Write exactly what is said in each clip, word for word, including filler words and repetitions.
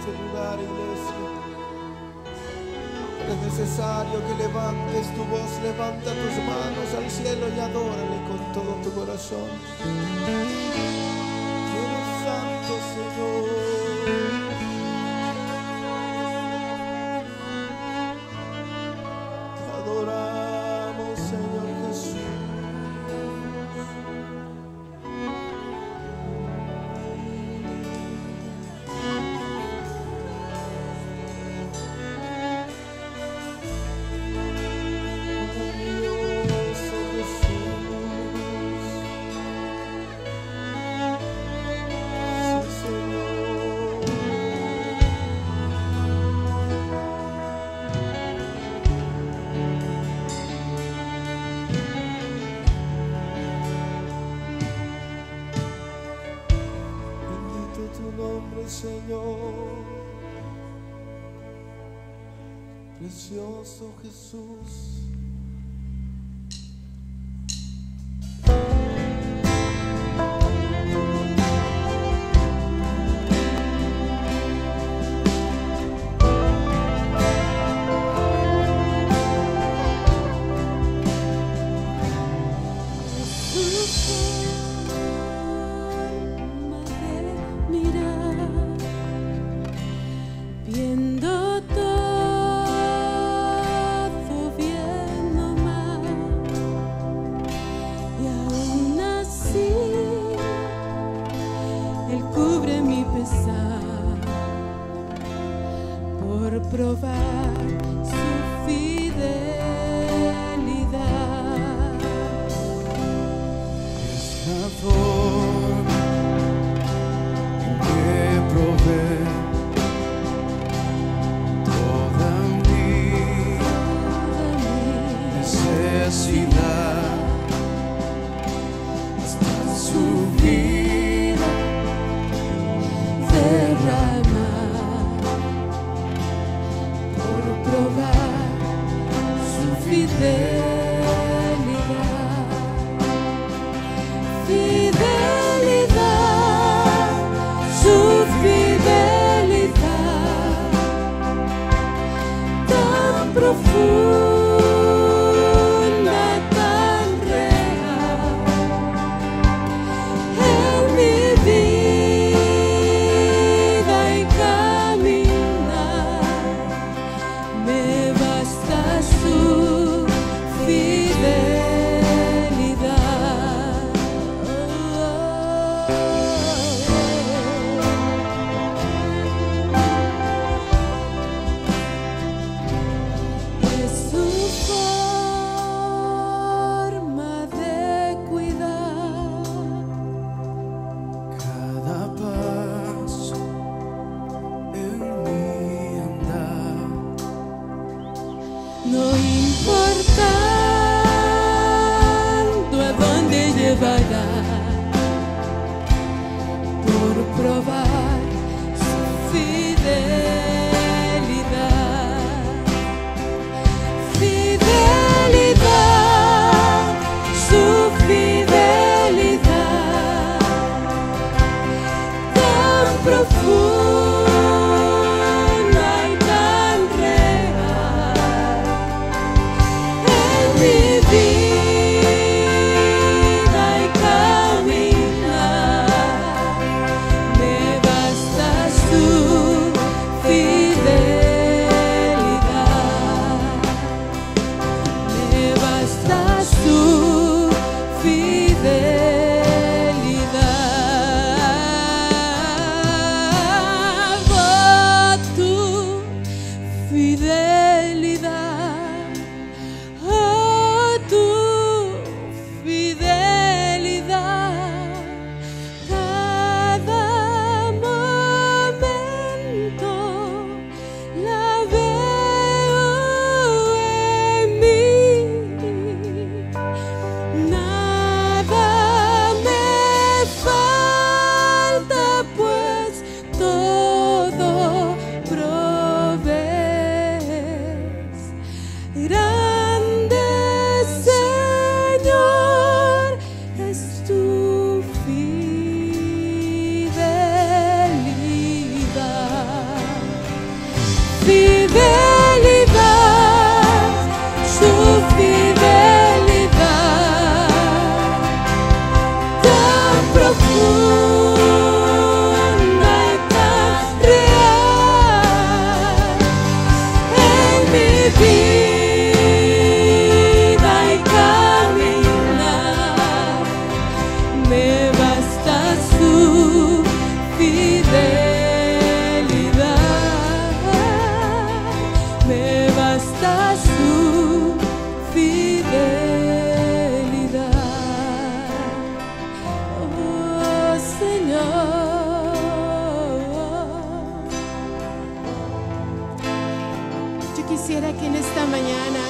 este lugar, iglesia. Es necesario que levantes tu voz, levanta tus manos al cielo y adórale con todo tu corazón. Dios santo, Señor. Te adoramos, Señor Jesús. Señor, precioso Jesús. Probar su fidelidad. Es la forma en que provee toda mi necesidad. Hasta su vida derrama. Probar su fidelidad, fidelidad, su fidelidad tan profunda, tan real en mi vida y caminar. Me basta su fidelidad. Es quisiera que en esta mañana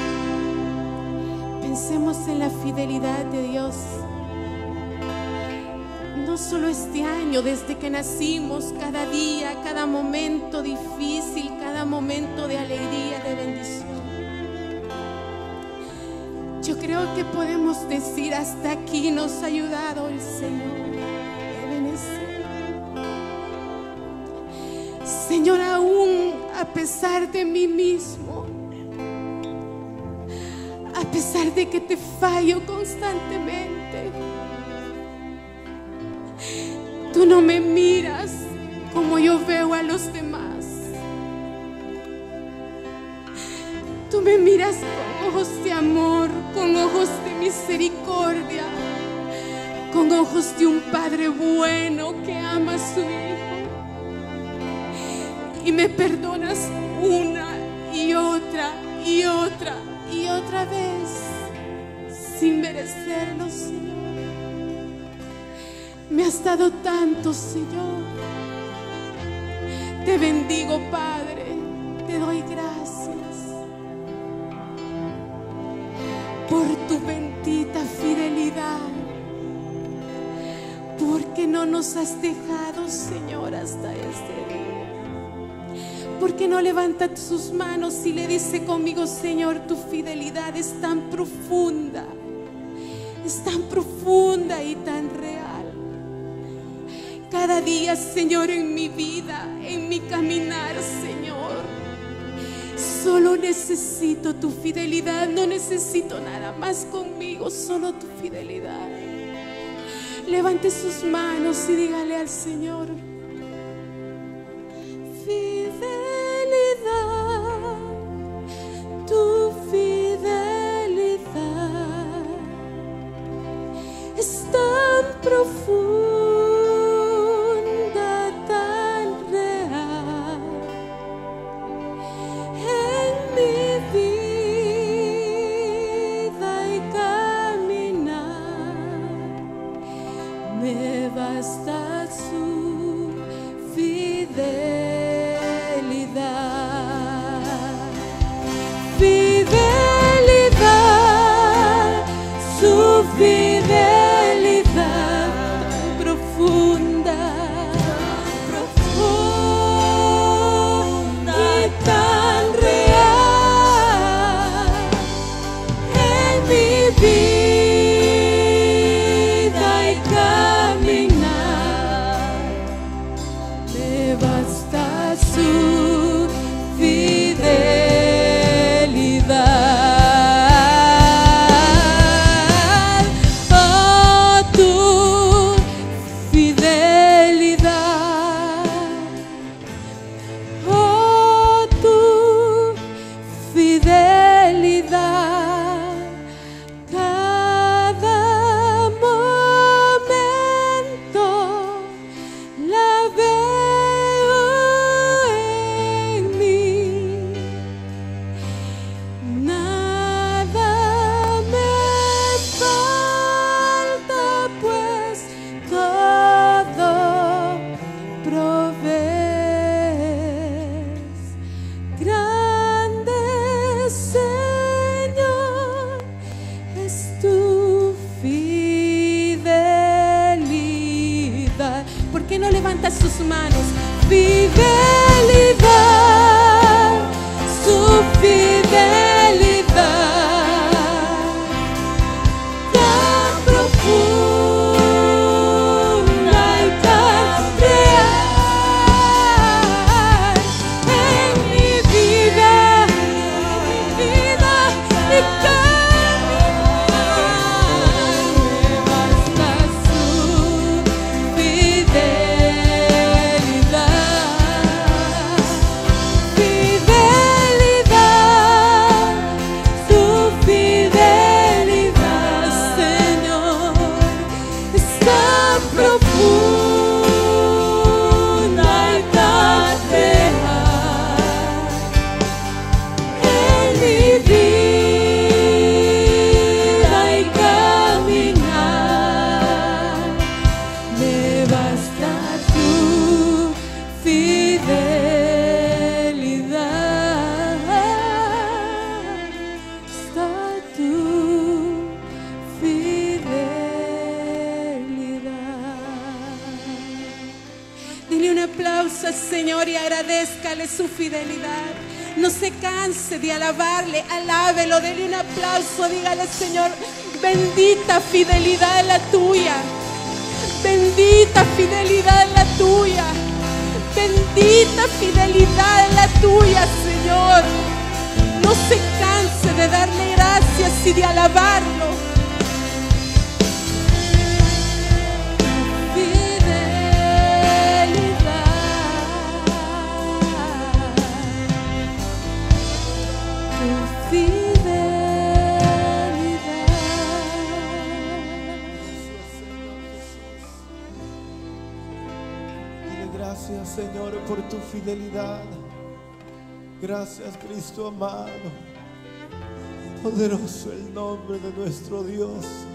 pensemos en la fidelidad de Dios. No solo este año, desde que nacimos, cada día, cada momento difícil, cada momento de alegría, de bendición. Yo creo que podemos decir, hasta aquí nos ha ayudado el Señor. Ebenezer. Señor, aún a pesar de mí mismo, a pesar de que te fallo constantemente, tú no me miras como yo veo a los demás. Tú me miras con ojos de amor, con ojos de misericordia, con ojos de un Padre bueno que ama a su Hijo. Y me perdonas una y otra y otra y otra vez sin merecerlo, Señor. Me has dado tanto, Señor. Te bendigo, Padre. Te doy gracias por tu bendita fidelidad, porque no nos has dejado, Señor, hasta este día. Porque no levanta sus manos y le dice conmigo: Señor, tu fidelidad es tan profunda, es tan profunda y tan real. Cada día, Señor, en mi vida, en mi caminar, Señor, solo necesito tu fidelidad. No necesito nada más conmigo, solo tu fidelidad. Levante sus manos y dígale al Señor: fidelidad, tu fidelidad es tan profunda, basta su fidelidad, fidelidad, su fidelidad profunda, profunda y tan real en mi vida. Su fidelidad, oh, tu fidelidad, oh, tu fidelidad, cada momento la veo Señor y agradézcale su fidelidad. No se canse de alabarle, alábelo, dele un aplauso, dígale: Señor, bendita fidelidad la tuya, bendita fidelidad la tuya, bendita fidelidad la tuya, Señor. No se canse de darle gracias y de alabarlo. Gracias, Señor, por tu fidelidad. Gracias, Cristo amado. Poderoso el nombre de nuestro Dios.